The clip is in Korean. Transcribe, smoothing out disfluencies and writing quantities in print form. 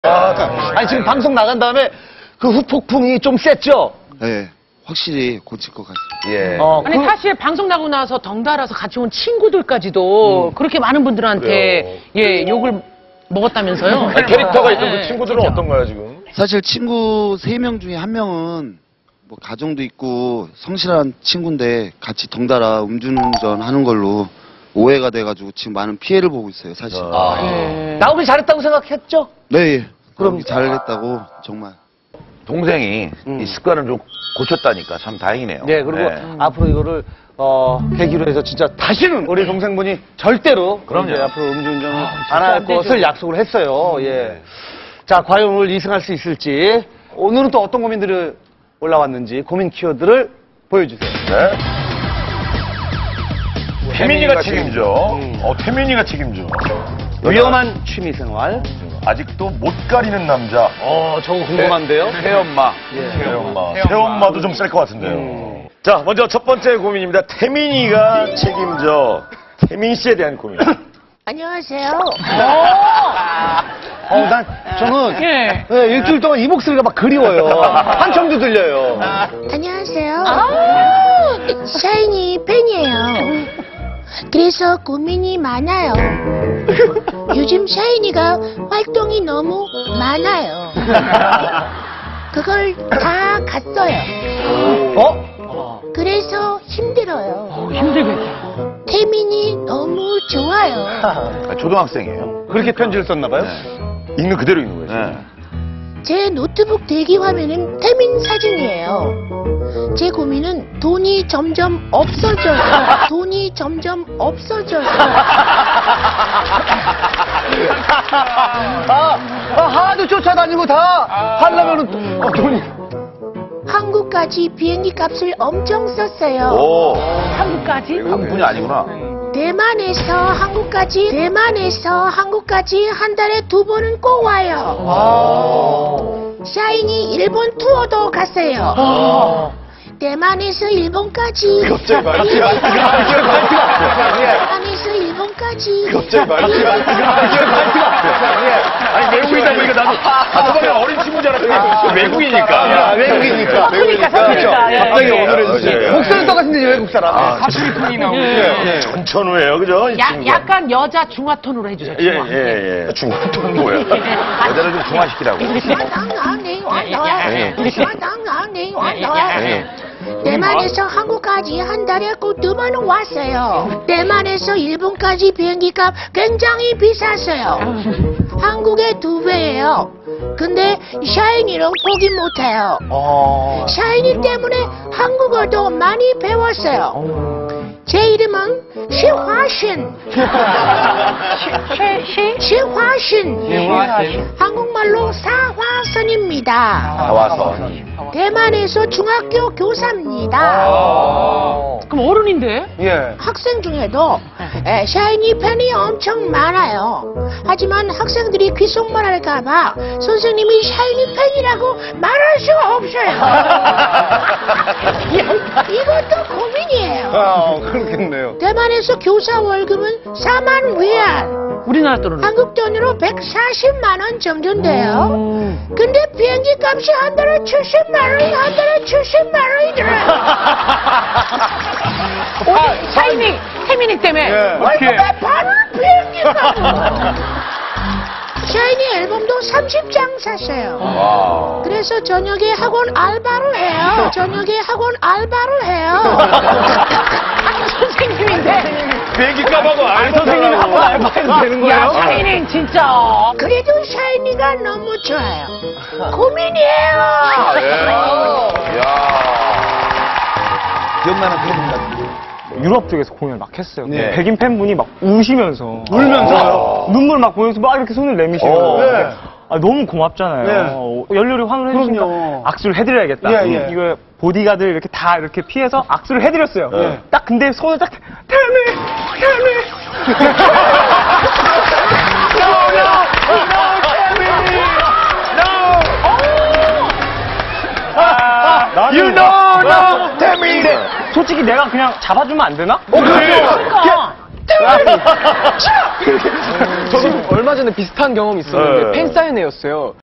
아니 지금 방송 나간 다음에 그 후폭풍이 좀 셌죠? 네, 확실히 고칠 것 같습니다. 예. 아니 사실 방송 나고 나서 덩달아서 같이 온 친구들까지도 그렇게 많은 분들한테 예 욕을 먹었다면서요? 아니, 캐릭터가 있던 그 친구들은 어떤가요 지금? 사실 친구 3명 중에 1명은 뭐 가정도 있고 성실한 친구인데 같이 덩달아 음주운전 하는 걸로 오해가 돼가지고 지금 많은 피해를 보고 있어요, 사실. 나오길 잘했다고 생각했죠? 네, 그럼 잘했다고 정말. 동생이 이 습관을 좀 고쳤다니까 참 다행이네요. 네, 그리고 네. 앞으로 이거를 계기로 해서 진짜 다시는 우리 동생분이 절대로 그럼요. 이제 앞으로 음주운전을 안 할 것을 약속을 했어요. 예. 자, 과연 오늘 이승할 수 있을지, 오늘은 또 어떤 고민들이 올라왔는지 고민 키워드를 보여주세요. 네. 태민이가 책임져. 태민이가 책임져. 위험한 취미생활. 아직도 못 가리는 남자. 저거 궁금한데요? 새엄마. 새엄마도 좀 셀 것 같은데요. 자, 먼저 첫 번째 고민입니다. 태민이가 책임져. 태민 씨에 대한 고민. 안녕하세요. 저는 예. 네, 일주일 동안 이 목소리가 막 그리워요. 한청도 들려요. 안녕하세요. 샤이니 팬이에요. 그래서 고민이 많아요. 요즘 샤이니가 활동이 너무 많아요. 그걸 다 갔어요. 그래서 힘들어요. 힘들겠다. 태민이 너무 좋아요. 초등학생이에요. 그렇게 편지를 썼나봐요? 읽는 그대로 읽는 거예요. 제 노트북 대기 화면은 태민 사진이에요. 제 고민은 돈이 점점 없어져요. 돈이 점점 없어져요. 하도 쫓아다니고 다 하려면은 돈이. 한국까지 비행기 값을 엄청 썼어요. 오, 한국까지? 한 분이 아니구나. 대만에서 한국까지 한 달에 2번은 꼭 와요. 샤이니 일본 투어도 갔어요. 대만에서 일본까지. 갑자기 말이야. 대만에서 일본까지. 갑자기 말이야. 아니, 외국이다 보니까 나도 처음에 어린 친구인 줄 알았더니 외국이니까. 외국이니까. 그렇죠. 갑자기 오늘은 맞아요. 목소리 똑같은데 외국 사람. 사투리 톤이 나오고. 전천후예요, 그죠? 이 친구가. 약간 여자 중화톤으로 해주세요. 중화. 예. 중화톤 뭐야? 여자를 좀 중화시키라고. 대만에서 한국까지 한 달에 꼭 2번은 왔어요. 대만에서 일본까지 비행기값 굉장히 비쌌어요. 한국의 2배예요. 근데 샤이니는 포기 못해요. 샤이니 때문에 한국어도 많이 배웠어요. 제 이름은 시화신. 시화신. 한국말로 사화선입니다. 사화선. 대만에서 중학교 교사입니다. 그럼 어른인데? 예. 학생 중에도 샤이니 팬이 엄청 많아요. 하지만 학생들이 귓속말 할까봐 선생님이 샤이니 팬이라고 말할 수가 없어요. 이것도 고민이에요. 그렇겠네요. 대만에서 교사 월급은 4만 위안. 우리나라 돈으로. 한국 돈으로 140만 원 정도 돼요. 근데 비행기 값이 한 달에 70만 원이 들어요. 샤이니, 태민이 때문에. 월급에 반을 비행기 값. 샤이니 앨범도 30장 샀어요. 그래서 저녁에 학원 알바를 해요. 선생님인데. 비행기 값하고 선생님이 한번 알바해도 되는 거예요? 야, 샤이니 진짜. 그래도 샤이니가 너무 좋아요. 고민이에요. 기억나는 그런 분 같은데. 유럽 쪽에서 공연을 막 했어요. 네. 백인 팬분이 막 우시면서 울면서요? 눈물 막 보여서 막 이렇게 손을 내미시고 네. 너무 고맙잖아요. 열렬히 환호를 해주시니까 그럼요. 악수를 해드려야겠다. 예. 이거 보디가들 이렇게 다 이렇게 피해서 악수를 해드렸어요. 딱 근데 손을 딱 태미 You know, 태민이. 솔직히 내가 그냥 잡아주면 안 되나? 그렇죠. 그러니까. 저도 얼마 전에 비슷한 경험이 있었는데 네. 팬사인회였어요.